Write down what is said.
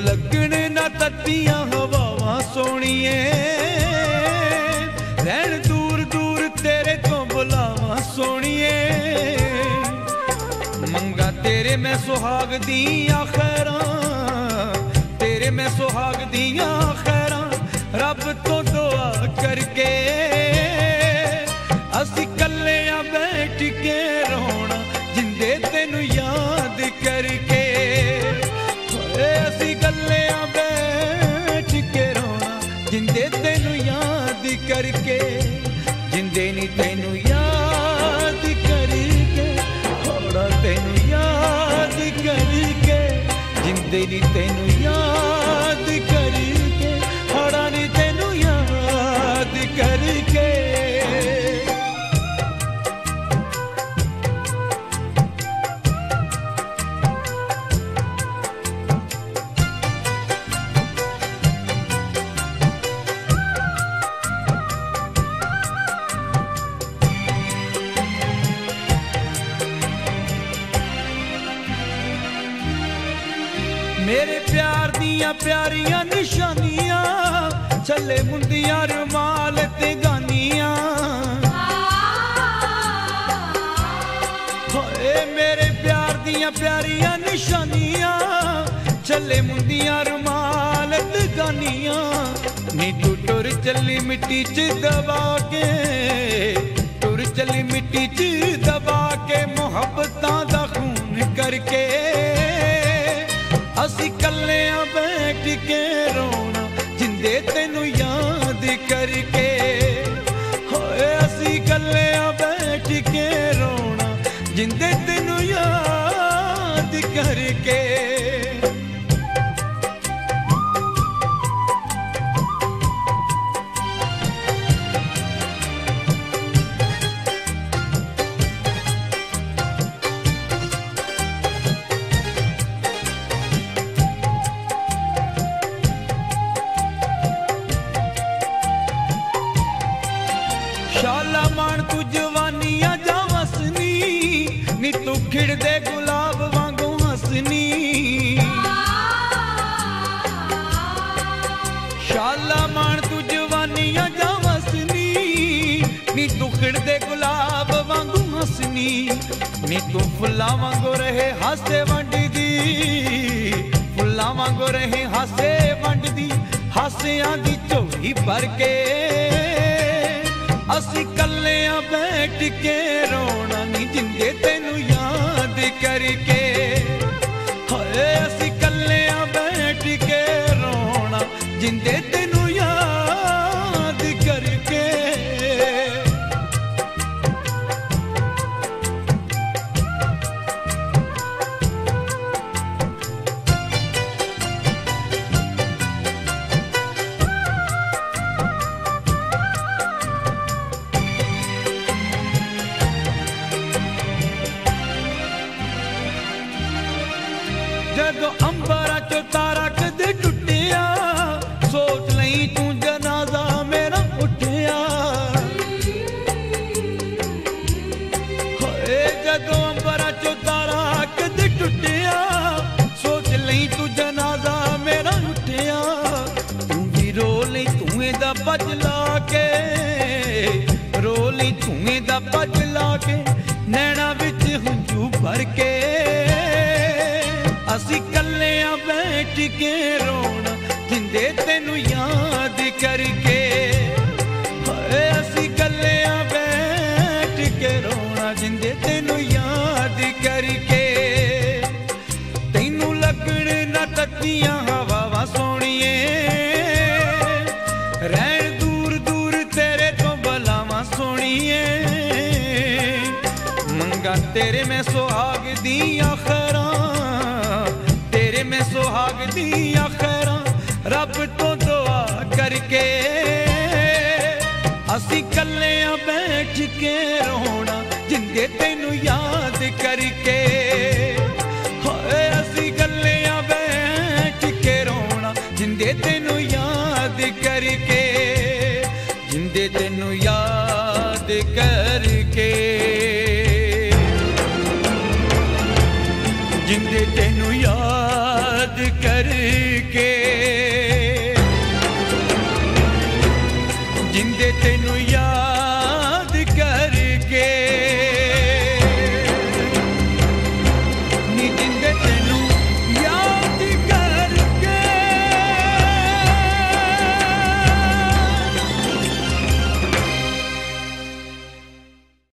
लगण ना तत्तियां हवावां सोहणीए, रहण दूर दूर तेरे तो बुलावां सोहणीए। मंगा तेरे मैं सुहाग दियां खैरां, तेरे मैं सुहाग दियां खैरां, रब तो दुआ करके असी कल्लियां बैठ के रोना जिंदे तेनू याद करके। असी कल्लियां बैठ के रोना जिंदे तेनू याद करके, जिंदे नी तेनू याद करके, थोड़ा तेनू याद करके, जिंदे नी तेनू याद करके, थोड़ा नी तेनू याद करके। मेरे प्यार दियां प्यारियां निशानियां, छले मुंदियां रुमाल ते गानियां। मेरे प्यार दियां प्यारियां निशानियां, छले मुंदियां रुमाल ते गानियां। नी तू टुर चली मिट्टी च दबा के, टुर चली मिट्टी च दबा के, मुहब्बतां दा खून करके। असी कल्लियां बैठ के रोना जिंदे तेनू याद करके। होए असी कल्लियां बैठ के रोना जिंदे तेनू याद करके। शाला मान तू जवानियां जा वसनी, नी तू खिड़दे गुलाब वांगू हसनी। शाला मान तू जवानियां जा वसनी, नी तू खिड़दे गुलाब वांगू हसनी। नी तू फुल्लां वांगू रहे हासे वंडदी, फुल्लां वांगू रहे हासे वंडदी, हासियां दी झोली भर के। असी कल्लियां बैठ के रोना नी जिंदे तेनू याद करके। हाय असी कल्लियां बैठ के रोना जिंदे तेनू याद करके। जदों अंबरा चो तारा कदे टुटिया, सोच लई तू जनाजा मेरा उठिया। जदों अंबरा चो तारा कदे टुटिया, सोच लई तू जनाजा मेरा उठिया। तू भी रो लई धुएं दा बज ला के, रो लई धुएं दा बज ला के, नैना विच हंझू भर के। असी कल्लियां बैठ के रोना जिंदे तेनू याद करके। असी कल्लियां बैठ के रोना जिंदे तेनू याद करके। तेनू लगण ना तत्तियां हवावां सोहणीए, रहण दूर दूर तेरे तो बलावां सोहणीए। मंगा तेरे मैं सुहाग दियां खैरां, तेरे में सुहाग दियां खैरां, रब तो दुआ करके। असी कल्लियां बैठ के रोना जिंदे तेनू याद करके। असी कल्लियां बैठ के रोना जिंदे तेनू याद करके, जिंदे तेनू याद करके, जिंदे तेनू याद याद करके